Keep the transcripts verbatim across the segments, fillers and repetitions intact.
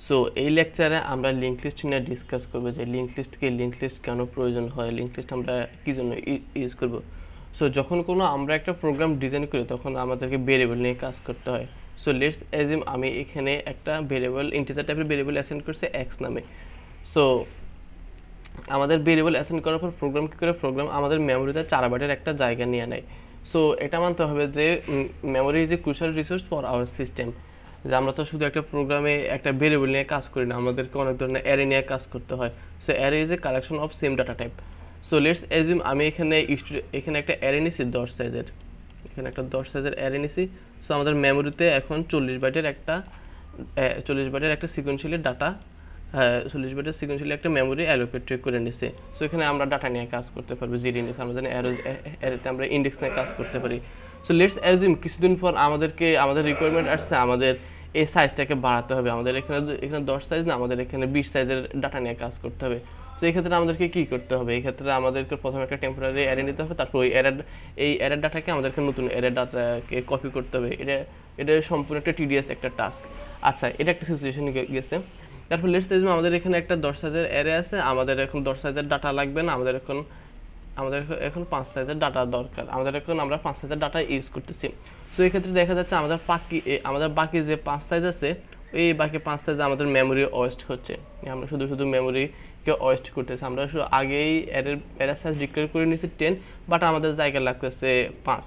So এই লেকচারে আমরা লিঙ্ক লিস্ট নিয়ে ডিসকাস করব যে লিঙ্ক লিস্টকে লিঙ্ক লিস্ট কেন প্রয়োজন হয়, লিঙ্ক লিস্ট আমরা কী জন্য ইউজ করব। সো যখন কোনো আমরা একটা প্রোগ্রাম ডিজাইন করি তখন আমাদেরকে ভেরিয়েবল নিয়ে কাজ করতে হয়। সো লেটস অ্যাজিউম আমি এখানে একটা ভেরিয়েবল ইন্টিজার টাইপের ভেরিয়েবল অ্যাসাইন করছি এক্স নামে। সো আমাদের ভেরিয়েবল অ্যাসাইন করার পর প্রোগ্রাম কী করে, প্রোগ্রাম আমাদের মেমোরিতে চার বাইটের একটা জায়গা নিয়ে নেয়। সো এটা মানতে হবে যে memory is a crucial resource for our system, যে আমরা তো শুধু একটা প্রোগ্রামে একটা ভেরিয়েবল নিয়ে কাজ করি না, আমাদেরকে অনেক ধরনের অ্যারে নিয়ে কাজ করতে হয়। So array is a collection of same data type. So let's assume আমি এখানে এখানে একটা অ্যারে নিছি দশ সাইজের, এখানে একটা দশ সাইজের অ্যারে নিছি। সো আমাদের মেমোরিতে এখন চল্লিশ বাইটের একটা চল্লিশ বাইটের একটা সিকোয়েন্সিয়ালি ডাটা হ্যাঁ চল্লিশ বাইটের সিকোয়েন্সিয়ালি একটা মেমোরি অ্যালোকেট করে নিছে। সো এখানে আমরা ডাটা নিয়ে কাজ করতে পারবো, জিডি নিয়ে আমরা জানি অ্যারো অ্যারেতে আমরা ইন্ডেক্স নিয়ে কাজ করতে পারি। সো লেটস অ্যাজিউম কিছুদিন পর আমাদেরকে আমাদের রিকোয়ারমেন্ট আসছে আমাদের এই সাইজটাকে বাড়াতে হবে, আমাদের এখানে এখানে দশ সাইজ না, আমাদের এখানে বিশ সাইজের ডাটা নিয়ে কাজ করতে হবে। তো এই ক্ষেত্রে আমাদেরকে কী করতে হবে, এই ক্ষেত্রে আমাদেরকে প্রথমে একটা টেম্পোরারি অ্যারে নিতে হবে, তারপর ওই অ্যারে এই অ্যারের ডাটাকে আমাদেরকে নতুন অ্যারে ডাটাকে কপি করতে হবে। এটা এটা সম্পূর্ণ একটা টিডিএস একটা টাস্ক। আচ্ছা, এটা একটা সিচুয়েশন গেছে। তারপর লেটস অ্যাজিউম আমাদের এখানে একটা দশ সাইজের অ্যারে আছে, আমাদের এখন দশ সাইজের ডাটা লাগবে না, আমাদের এখন আমাদের এখন পাঁচ সাইজের ডাটা দরকার, আমাদের এখন আমরা পাঁচ সাইজের ডাটা ইউজ করতেছি। সো এই ক্ষেত্রে দেখা যাচ্ছে আমাদের বাকি আমাদের বাকি যে পাঁচ সাইজ আছে এই বাকি পাঁচ সাইজে আমাদের মেমোরি ওয়েস্ট হচ্ছে, আমরা শুধু শুধু মেমোরিকে ওয়েস্ট করতেছি। আমরা শুধু আগেই অ্যারের অ্যারে সাইজ ডিক্লেয়ার করে নিয়েছি টেন, বাট আমাদের জায়গা লাগতেছে পাঁচ।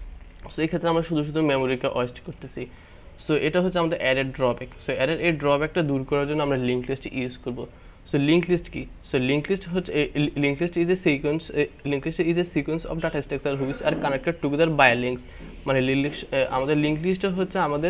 সো এই ক্ষেত্রে আমরা শুধু শুধু মেমোরিকে ওয়েস্ট করতেছি। সো এটা হচ্ছে আমাদের অ্যারের ড্রব্যাক। সো অ্যারের এই ড্রব্যাকটা দূর করার জন্য আমরা লিঙ্ক লিস্ট ইউজ করব। সো লিঙ্ক লিস্ট কি? সো লিঙ্ক লিস্ট হচ্ছে link list is a sequence link list is a sequence of data structure which are connected together by links. মানে আমাদের লিঙ্ক লিস্ট হচ্ছে আমাদের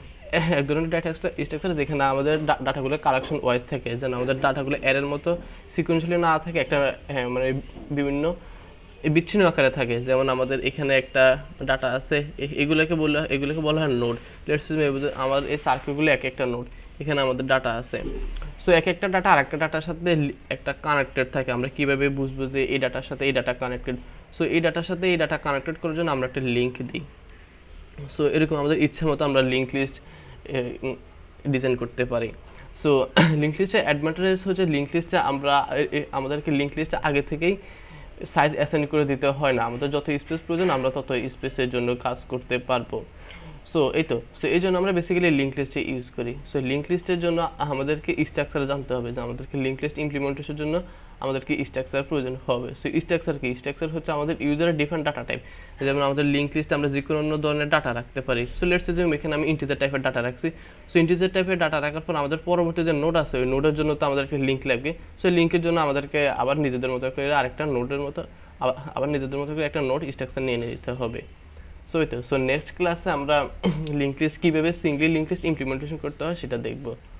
এক ধরনের ডাটা স্ট্রাকচার যেখানে আমাদের ডাটাগুলো কালেকশন ওয়াইজ থাকে, যেন আমাদের ডাটাগুলো অ্যারের মতো সিকোয়েন্সিয়ালি না থাকে, একটা মানে বিভিন্ন বিচ্ছিন্ন আকারে থাকে। যেমন আমাদের এখানে একটা ডাটা আছে, এগুলোকে বলা এগুলোকে বলা হয় নোড। লেটস সে আমার এই সার্কেলগুলো এক একটা নোড, এখানে আমাদের ডাটা আছে। সো এক একটা ডাটা আরেকটা ডাটার সাথে একটা কানেক্টেড থাকে। আমরা কীভাবে বুঝবো যে এই ডাটার সাথে এই ডাটা কানেক্টেড? সো এই ডাটার সাথে এই ডাটা কানেক্টেড করার জন্য আমরা একটা লিঙ্ক দিই। সো এরকম আমাদের ইচ্ছে মতো আমরা লিঙ্ক লিস্ট ডিজাইন করতে পারি। সো লিঙ্ক লিস্টের অ্যাডভান্টেজ হচ্ছে লিঙ্ক লিস্টে আমরা আমাদেরকে লিঙ্ক লিস্টে আগে থেকেই সাইজ অ্যাসাইন করে দিতে হয় না, আমাদের যত স্পেস প্রয়োজন আমরা তত স্পেসের জন্য কাজ করতে পারবো। সো এই তো সো এই জন্য আমরা বেসিক্যালি লিঙ্ক লিস্টে ইউজ করি। সো লিঙ্ক লিস্টের জন্য আমাদেরকে স্ট্রাকচার জানতে হবে, যে আমাদেরকে লিঙ্ক লিস্ট ইমপ্লিমেন্টেশনের জন্য আমাদেরকে স্ট্রাকচার প্রয়োজন হবে। সো স্ট্রাকচার কি? স্ট্রাকচার হচ্ছে আমাদের ইউজারের ডিফারেন্ট ডাটা টাইপ। যেমন আমাদের লিঙ্ক লিস্টে আমরা যে কোনো ধরনের ডাটা রাখতে পারি। সো লেটস সে এখানে আমি ইন্টিজার টাইপের ডাটা রাখছি। সো ইন্টিজার টাইপের ডাটা রাখার পর আমাদের পরবর্তী যে নোড আছে ওই নোডের জন্য তো আমাদেরকে লিঙ্ক লাগবে। সো লিঙ্কের জন্য আমাদেরকে আবার নিজেদের মতো করে আরেকটা নোডের মতো আবার নিজেদের মতো করে একটা নোড স্ট্রাকচার নিয়ে নিতে হবে। সো এই তো সো নেক্সট ক্লাসে আমরা লিঙ্ক লিস্ট কীভাবে সিঙ্গলি লিঙ্ক লিস্ট ইমপ্লিমেন্টেশন করতে হয় সেটা দেখব।